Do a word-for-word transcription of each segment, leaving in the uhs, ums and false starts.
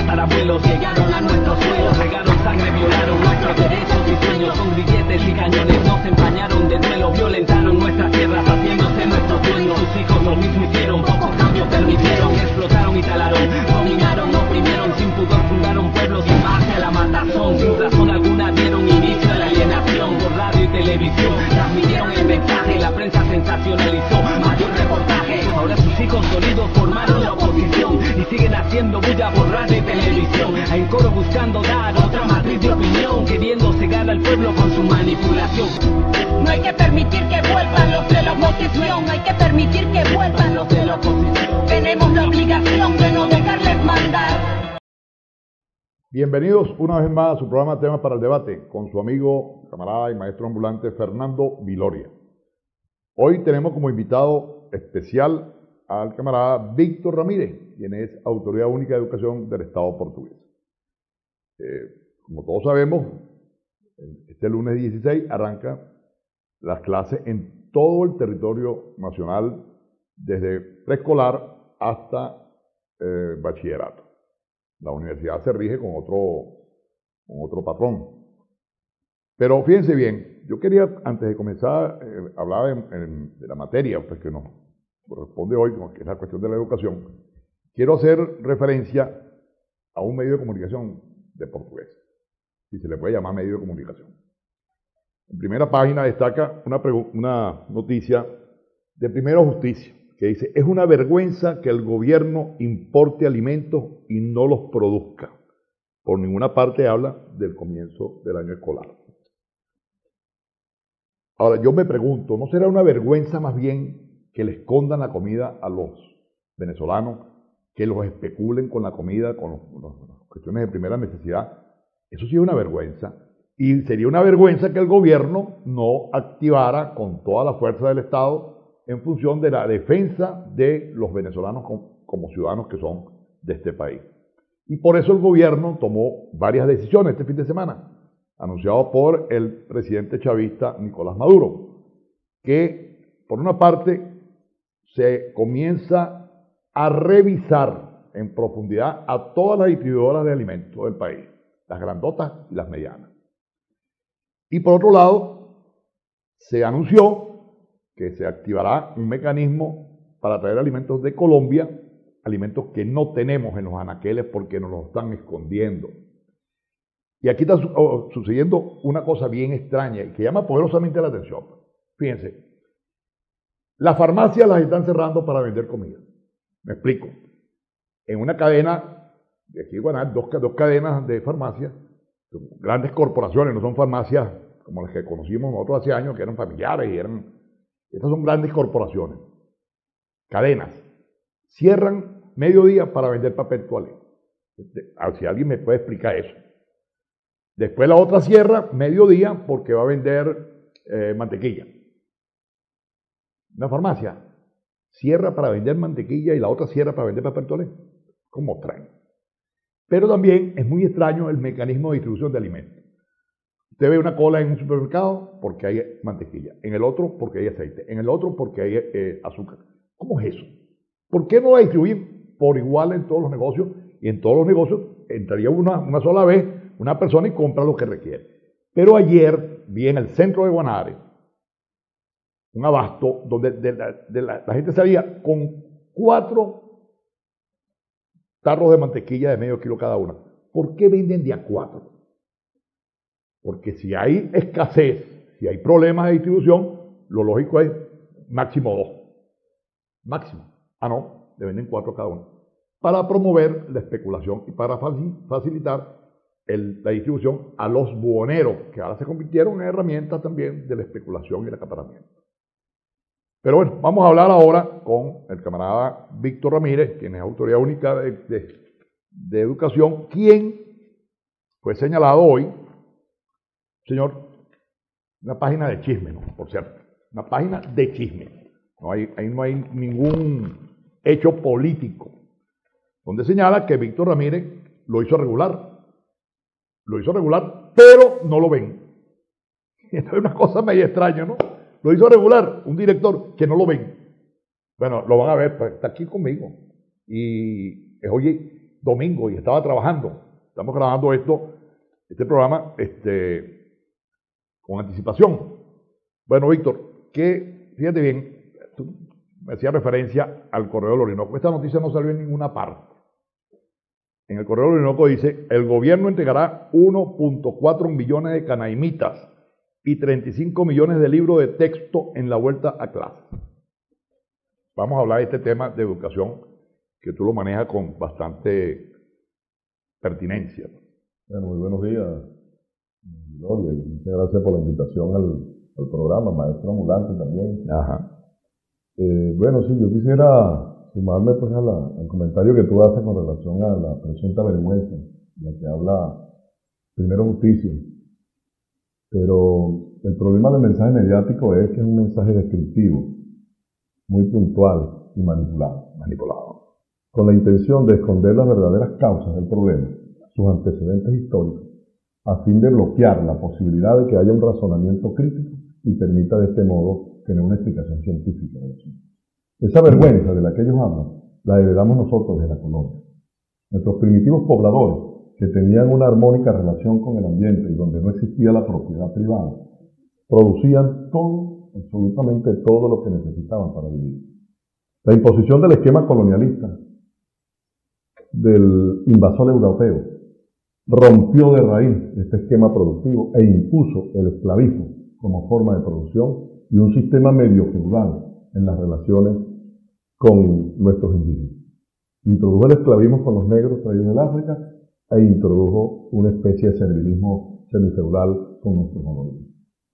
tatarabuelos llegaron a nuestros suelos, regaron sangre, violaron nuestros derechos y sueños, con grilletes y cañones nos empañaron de duelo, violentaron nuestras tierras haciéndose nuestros dueños. Sus hijos lo mismo hicieron, pocos cambios permitieron, explotaron y talaron, dominaron, oprimieron, sin pudor fundaron pueblos sin base a la matazón, sin razón alguna dieron inicio a la alienación, por radio y televisión transmitieron el mensaje, la prensa sensacionalizó, mayor reportaje, ahora sus hijos sólidos formaron la oposición y siguen haciendo bulla por radio y televisión, en coro buscando dar otra matriz de opinión, queriendo cegar al pueblo con su manipulación. No hay que permitir que vuelvan los de la oposición, hay que permitir que vuelvan los de la oposición. Tenemos la obligación de no dejarles mandar. Bienvenidos una vez más a su programa Temas para el Debate con su amigo, camarada y maestro ambulante Fernando Viloria. Hoy tenemos como invitado especial al camarada Víctor Ramírez, quien es Autoridad Única de Educación del Estado portugués. Eh, como todos sabemos, este lunes dieciséis arranca las clases en todo el territorio nacional, desde preescolar hasta eh, bachillerato. La universidad se rige con otro, con otro patrón. Pero fíjense bien, yo quería, antes de comenzar, eh, hablar en, en, de la materia pues, que nos corresponde hoy, que es la cuestión de la educación. Quiero hacer referencia a un medio de comunicación de portugués, si se le puede llamar medio de comunicación. En primera página destaca una, una noticia de Primero Justicia, que dice, es una vergüenza que el gobierno importe alimentos y no los produzca. Por ninguna parte habla del comienzo del año escolar. Ahora, yo me pregunto, ¿no será una vergüenza más bien que le escondan la comida a los venezolanos, que los especulen con la comida, con las cuestiones de primera necesidad? Eso sí es una vergüenza. Y sería una vergüenza que el gobierno no activara con toda la fuerza del Estado en función de la defensa de los venezolanos como ciudadanos que son de este país. Y por eso el gobierno tomó varias decisiones este fin de semana, anunciado por el presidente chavista Nicolás Maduro, que por una parte se comienza a revisar en profundidad a todas las distribuidoras de alimentos del país, las grandotas y las medianas. Y por otro lado, se anunció que se activará un mecanismo para traer alimentos de Colombia, alimentos que no tenemos en los anaqueles porque nos los están escondiendo. Y aquí está sucediendo una cosa bien extraña y que llama poderosamente la atención. Fíjense, las farmacias las están cerrando para vender comida. Me explico. En una cadena, de aquí bueno, dos, dos cadenas de farmacias, grandes corporaciones, no son farmacias como las que conocimos nosotros hace años, que eran familiares y eran... Estas son grandes corporaciones, cadenas. Cierran mediodía para vender papel toalé. Si alguien me puede explicar eso. Después la otra cierra mediodía porque va a vender eh, mantequilla. Una farmacia cierra para vender mantequilla y la otra cierra para vender papel toalé. ¿Cómo traen? Pero también es muy extraño el mecanismo de distribución de alimentos. Usted ve una cola en un supermercado porque hay mantequilla, en el otro porque hay aceite, en el otro porque hay eh, azúcar. ¿Cómo es eso? ¿Por qué no la distribuyen por igual en todos los negocios? Y en todos los negocios entraría una, una sola vez una persona y compra lo que requiere. Pero ayer vi en el centro de Guanare un abasto donde de la, de la, la gente salía con cuatro tarros de mantequilla de medio kilo cada una. ¿Por qué venden de a cuatro? Porque si hay escasez, si hay problemas de distribución, lo lógico es máximo dos. Máximo. Ah, no, le venden cuatro cada uno. Para promover la especulación y para facilitar el, la distribución a los buhoneros, que ahora se convirtieron en herramientas también de la especulación y el acaparamiento. Pero bueno, vamos a hablar ahora con el camarada Víctor Ramírez, quien es Autoridad Única de, de, de Educación, quien fue señalado hoy, señor, una página de chisme, ¿no? Por cierto, una página de chisme. No hay, ahí no hay ningún hecho político, donde señala que Víctor Ramírez lo hizo regular. Lo hizo regular, pero no lo ven. Esto es una cosa medio extraña, ¿no? Lo hizo regular un director que no lo ven. Bueno, lo van a ver, pues, está aquí conmigo. Y, oye, domingo y estaba trabajando. Estamos grabando esto, este programa, este, con anticipación. Bueno, Víctor, que, fíjate bien, tú me hacías referencia al Correo del Orinoco. Esta noticia no salió en ninguna parte. En el Correo del Orinoco dice, el gobierno entregará uno punto cuatro millones de canaimitas y treinta y cinco millones de libros de texto en la vuelta a clases. Vamos a hablar de este tema de educación, que tú lo manejas con bastante pertinencia. Bueno, muy buenos días, Gloria, y muchas gracias por la invitación al, al programa, maestro ambulante también. Ajá. Eh, bueno, sí, yo quisiera sumarme pues a la, al comentario que tú haces con relación a la presunta vergüenza, en la que habla primero justicia. Pero el problema del mensaje mediático es que es un mensaje descriptivo, muy puntual y manipulado, manipulado, con la intención de esconder las verdaderas causas del problema, sus antecedentes históricos, a fin de bloquear la posibilidad de que haya un razonamiento crítico y permita de este modo tener una explicación científica de eso. Esa vergüenza de la que ellos hablan, la heredamos nosotros de la colonia. Nuestros primitivos pobladores, que tenían una armónica relación con el ambiente y donde no existía la propiedad privada, producían todo, absolutamente todo lo que necesitaban para vivir. La imposición del esquema colonialista del invasor europeo rompió de raíz este esquema productivo e impuso el esclavismo como forma de producción y un sistema medio feudal en las relaciones con nuestros indígenas. Introdujo el esclavismo con los negros traídos del África e introdujo una especie de servilismo semifeudal con nuestros monolitos.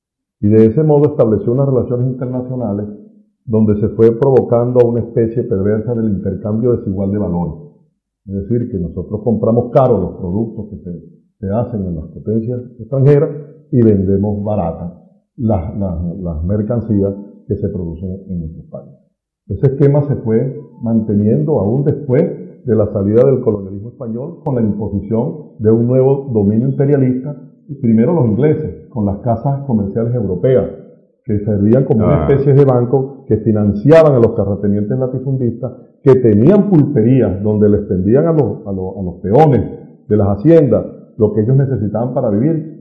Y de ese modo estableció unas relaciones internacionales donde se fue provocando una especie perversa del intercambio desigual de valores. Es decir, que nosotros compramos caros los productos que se, se hacen en las potencias extranjeras y vendemos baratas las, las, las mercancías que se producen en nuestros países. Ese esquema se fue manteniendo aún después de la salida del colonialismo español con la imposición de un nuevo dominio imperialista, primero los ingleses, con las casas comerciales europeas, que servían como una especie de banco que financiaban a los terratenientes latifundistas, que tenían pulperías donde les vendían a los, a los, a los peones de las haciendas lo que ellos necesitaban para vivir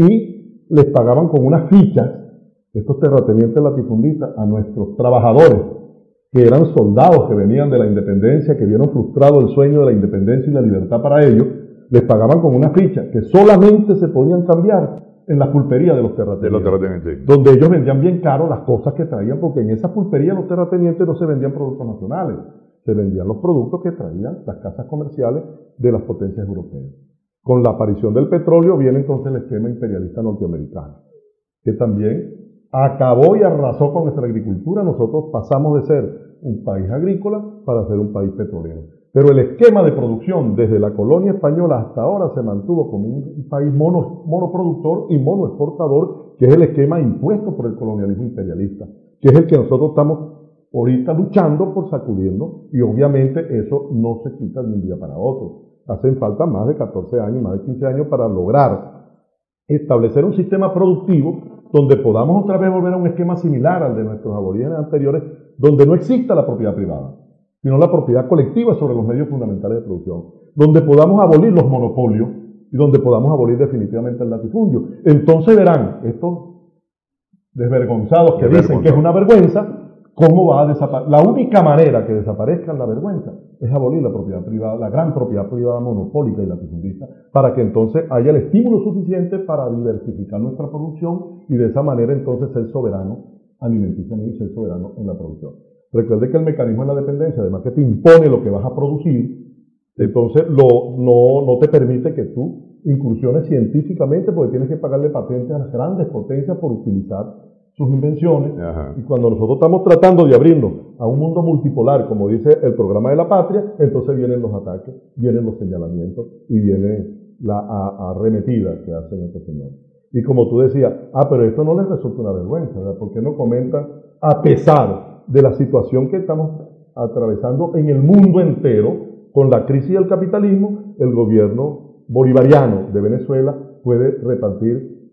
y les pagaban con unas fichas, estos terratenientes latifundistas, a nuestros trabajadores, que eran soldados que venían de la independencia, que vieron frustrado el sueño de la independencia y la libertad para ellos, les pagaban con una ficha que solamente se podían cambiar en las pulperías de los terratenientes, de los terratenientes, donde ellos vendían bien caro las cosas que traían, porque en esas pulperías los terratenientes no se vendían productos nacionales, se vendían los productos que traían las casas comerciales de las potencias europeas. Con la aparición del petróleo viene entonces el esquema imperialista norteamericano, que también acabó y arrasó con nuestra agricultura. Nosotros pasamos de ser un país agrícola para ser un país petrolero. Pero el esquema de producción desde la colonia española hasta ahora se mantuvo como un país mono, monoproductor y monoexportador, que es el esquema impuesto por el colonialismo imperialista, que es el que nosotros estamos ahorita luchando por sacudirnos, y obviamente eso no se quita de un día para otro. Hacen falta más de catorce años, más de quince años para lograr establecer un sistema productivo donde podamos otra vez volver a un esquema similar al de nuestros aborígenes anteriores, donde no exista la propiedad privada, sino la propiedad colectiva sobre los medios fundamentales de producción, donde podamos abolir los monopolios y donde podamos abolir definitivamente el latifundio. Entonces verán, estos desvergonzados que dicen que es una vergüenza, cómo va a desaparecer. La única manera que desaparezca la vergüenza es abolir la propiedad privada, la gran propiedad privada monopólica y latifundista, para que entonces haya el estímulo suficiente para diversificar nuestra producción y de esa manera entonces ser soberano alimenticiamente y ser soberano en la producción. Recuerde que el mecanismo de la dependencia, además que te impone lo que vas a producir, entonces lo, no, no te permite que tú incursiones científicamente, porque tienes que pagarle patentes a las grandes potencias por utilizar sus invenciones. Ajá. Y cuando nosotros estamos tratando de abrirnos a un mundo multipolar, como dice el programa de la patria, entonces vienen los ataques, vienen los señalamientos y viene la arremetida que hacen estos señores. Y como tú decías, ah, pero esto no les resulta una vergüenza, ¿verdad? ¿Por qué no comentan, a pesar de la situación que estamos atravesando en el mundo entero, con la crisis del capitalismo, el gobierno bolivariano de Venezuela puede repartir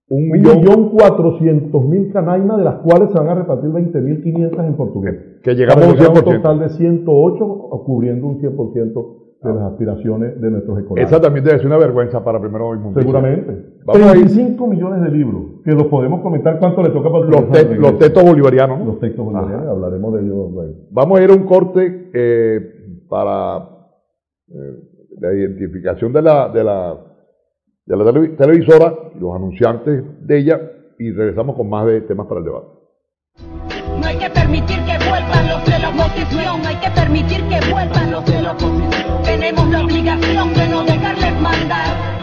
un Un millón millón cuatrocientos mil canaimas, de las cuales se van a repartir veinte mil quinientas en portugués. que llegamos a un Para cien llegar por un total ciento. de ciento ocho, cubriendo un cien por ciento de las aspiraciones de nuestros escolares. Esa también debe ser una vergüenza para Primero Hoy Mundial. Seguramente. Vamos a ir- treinta y cinco millones de libros, que los podemos comentar cuánto le toca para el Los, profesor te- de los regreso. textos bolivarianos, ¿no? Los textos bolivarianos, Ajá. hablaremos de ellos luego. Vamos a ir a un corte eh, para eh, la identificación de la, de la, de la televi- televisora, los anunciantes de ella, y regresamos con más de temas para el debate. No hay que permitir que vuelvan los de la oposición, hay que permitir que vuelvan los de la oposición. Tenemos la obligación de no dejarles mandar.